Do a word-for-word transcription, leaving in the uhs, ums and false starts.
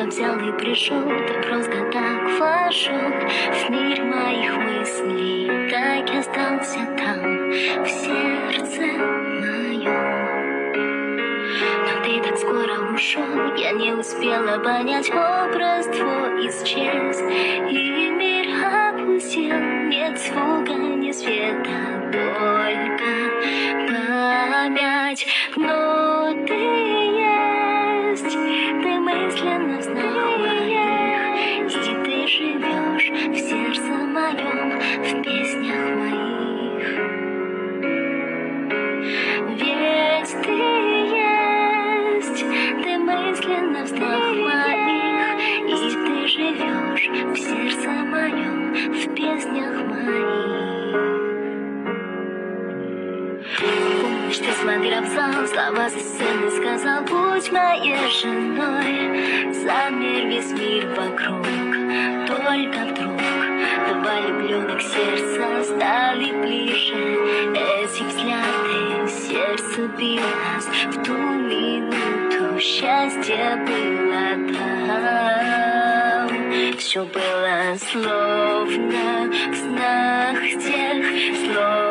тебя взял и пришел, ты просто так вошел в мир моих мыслей, так и остался там, в сердце моем. Но ты так скоро ушел, я не успела понять, образ твой исчез, и мир опустел, нет звука, ни света, только память. Но ты есть, ты мысленно в снах моих, и ты живешь в сердце моем, в песнях моих. Ведь ты есть, ты мысленно в снах моих, и ты живешь в сердце моем, в песнях моих. Помнишь, ты смотрел в зал, слова за сценой сказал: будь моей женой. Замер весь мир вокруг, только вдруг два влюбленных сердца стали ближе. Эти взгляды сердце билось в ту минуту, счастье было там. Все было словно в снах тех слов.